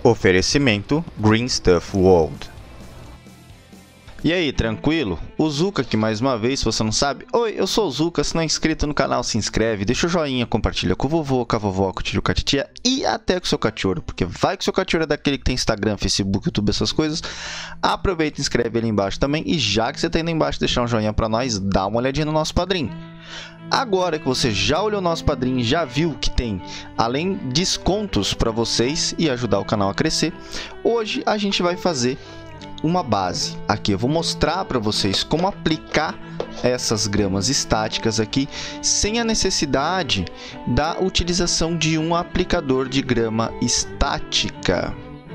Oferecimento Green Stuff World. E aí, tranquilo? O Zuka aqui mais uma vez, se você não sabe. Oi, eu sou o Zuka, se não é inscrito no canal, se inscreve, deixa o joinha, compartilha com o vovô, com a vovó, com o tio, com a titia e até com o seu cachorro, porque vai que o seu cachorro é daquele que tem Instagram, Facebook, YouTube, essas coisas. Aproveita e inscreve ali embaixo também, e já que você tá aí embaixo, deixar um joinha pra nós, dá uma olhadinha no nosso padrinho. Agora que você já olhou o nosso padrinho, já viu que tem, além descontos para vocês e ajudar o canal a crescer, hoje a gente vai fazer uma base. Aqui eu vou mostrar para vocês como aplicar essas gramas estáticas aqui sem a necessidade da utilização de um aplicador de grama estática.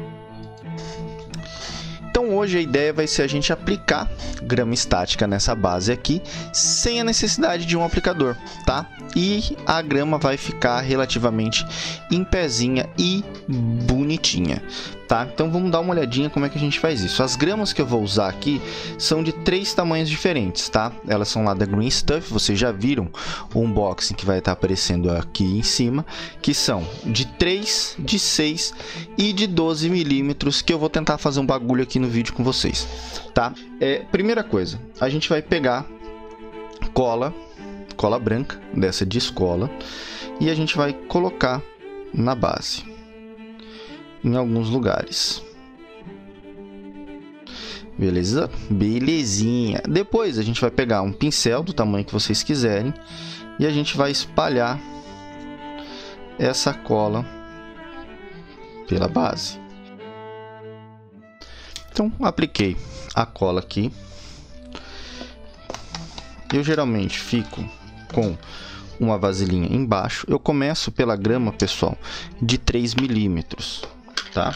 Então hoje a ideia vai ser a gente aplicar grama estática nessa base aqui sem a necessidade de um aplicador, tá? E a grama vai ficar relativamente em pezinha e bonitinha, tá? Então vamos dar uma olhadinha como é que a gente faz isso. As gramas que eu vou usar aqui são de 3 tamanhos diferentes, tá? Elas são lá da Green Stuff, vocês já viram o unboxing que vai estar aparecendo aqui em cima, que são de 3, de 6 e de 12 milímetros, que eu vou tentar fazer um bagulho aqui no vídeo com vocês, tá? Primeira coisa, a gente vai pegar cola branca, dessa de escola, e a gente vai colocar na base, em alguns lugares. Beleza? Belezinha. Depois a gente vai pegar um pincel do tamanho que vocês quiserem e a gente vai espalhar essa cola pela base. Então, apliquei a cola aqui. Eu geralmente fico com uma vasilhinha embaixo. Eu começo pela grama, pessoal, de 3 milímetros, tá?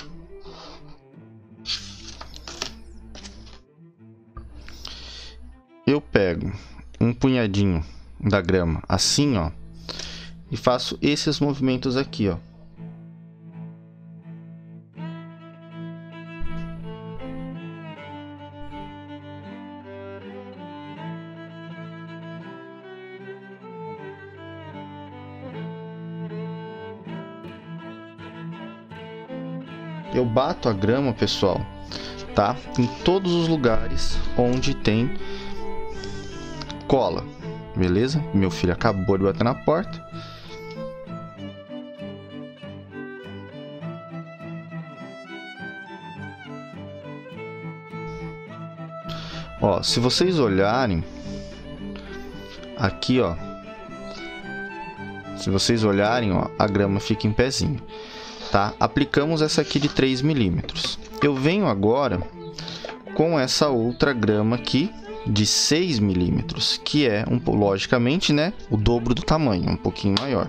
Eu pego um punhadinho da grama assim, ó, e faço esses movimentos aqui, ó. Eu bato a grama, pessoal, tá? Em todos os lugares onde tem cola, beleza? Meu filho acabou de bater na porta. Ó, se vocês olharem aqui, ó, se vocês olharem, ó, a grama fica em pezinho, tá? Aplicamos essa aqui de 3 milímetros. Eu venho agora com essa outra grama aqui de 6 milímetros, que é, logicamente, né, o dobro do tamanho, um pouquinho maior.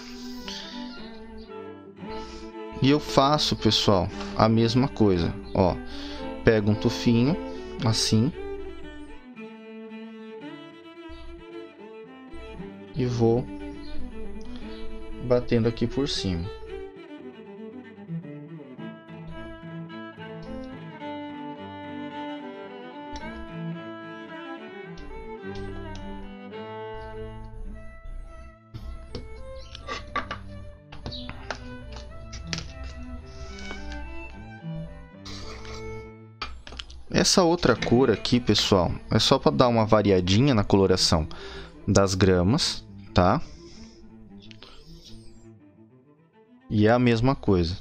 E eu faço, pessoal, a mesma coisa, ó. Pego um tufinho, assim, e vou batendo aqui por cima. Essa outra cor aqui, pessoal, é só para dar uma variadinha na coloração das gramas, tá? E é a mesma coisa.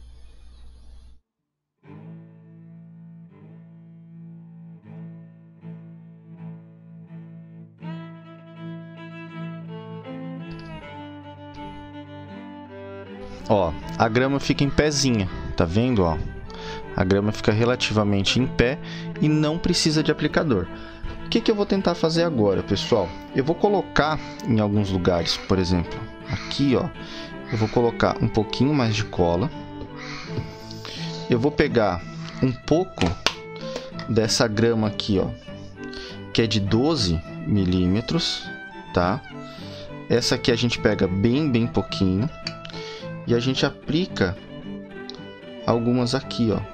Ó, a grama fica em pezinha, tá vendo, ó? A grama fica relativamente em pé e não precisa de aplicador. O que eu vou tentar fazer agora, pessoal? Eu vou colocar em alguns lugares, por exemplo, aqui, ó, eu vou colocar um pouquinho mais de cola. Eu vou pegar um pouco dessa grama aqui, ó, que é de 12 milímetros, tá? Essa aqui a gente pega bem pouquinho e a gente aplica algumas aqui, ó.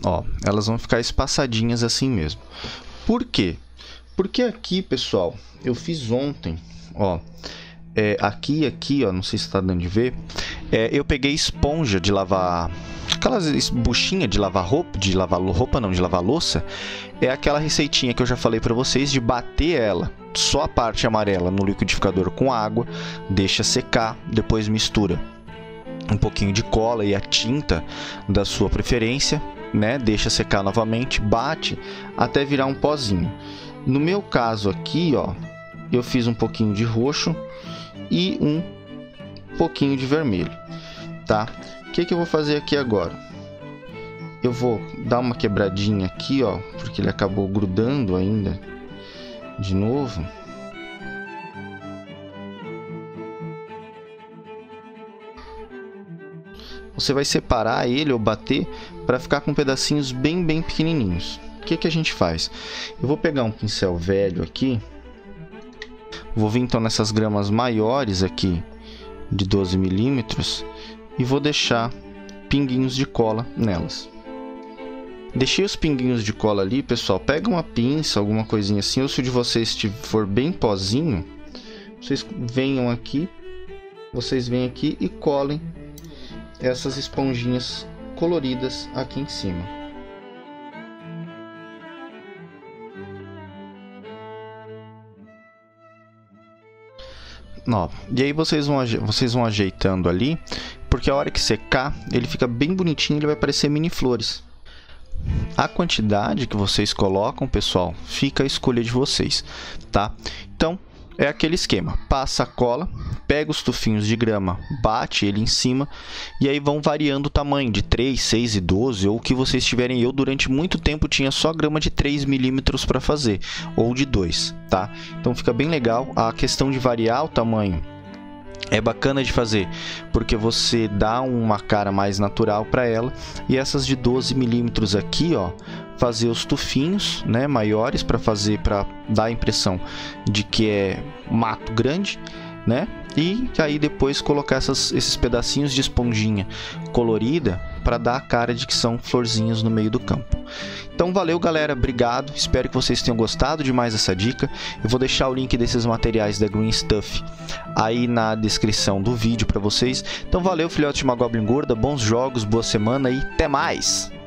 Ó, elas vão ficar espaçadinhas assim mesmo. Por quê? Porque aqui, pessoal, eu fiz ontem, ó, aqui, ó, não sei se tá dando de ver, eu peguei esponja de lavar, aquelas buchinhas de lavar roupa, de lavar louça, é aquela receitinha que eu já falei pra vocês de bater ela, só a parte amarela no liquidificador com água, deixa secar, depois mistura um pouquinho de cola e a tinta da sua preferência, né? Deixa secar novamente, bate até virar um pozinho. No meu caso aqui, ó, eu fiz um pouquinho de roxo e um pouquinho de vermelho, tá? O que eu vou fazer aqui agora? Eu vou dar uma quebradinha aqui, ó, porque ele acabou grudando ainda de novo. Você vai separar ele ou bater para ficar com pedacinhos bem pequenininhos. O que a gente faz? Eu vou pegar um pincel velho aqui. Vou vir então nessas gramas maiores aqui de 12 milímetros e vou deixar pinguinhos de cola nelas. Deixei os pinguinhos de cola ali, pessoal. Pega uma pinça, alguma coisinha assim, ou se o de vocês for bem pozinho, vocês venham aqui, e colhem essas esponjinhas coloridas aqui em cima. Ó, e aí vocês vão ajeitando ali, porque a hora que secar, ele fica bem bonitinho, ele vai parecer mini flores. A quantidade que vocês colocam, pessoal, fica a escolha de vocês, tá? Então, é aquele esquema, passa a cola, pega os tufinhos de grama, bate ele em cima e aí vão variando o tamanho de 3, 6 e 12 ou o que vocês tiverem. Eu durante muito tempo tinha só grama de 3 milímetros para fazer ou de 2, tá? Então fica bem legal. A questão de variar o tamanho é bacana de fazer, porque você dá uma cara mais natural para ela. E essas de 12 milímetros aqui, ó, fazer os tufinhos, né, maiores para dar a impressão de que é mato grande, né? E aí depois colocar esses pedacinhos de esponjinha colorida para dar a cara de que são florzinhas no meio do campo. Então valeu, galera, obrigado, espero que vocês tenham gostado de mais essa dica. Eu vou deixar o link desses materiais da Green Stuff aí na descrição do vídeo para vocês. Então valeu, filhote de uma Goblin gorda, bons jogos, boa semana e até mais!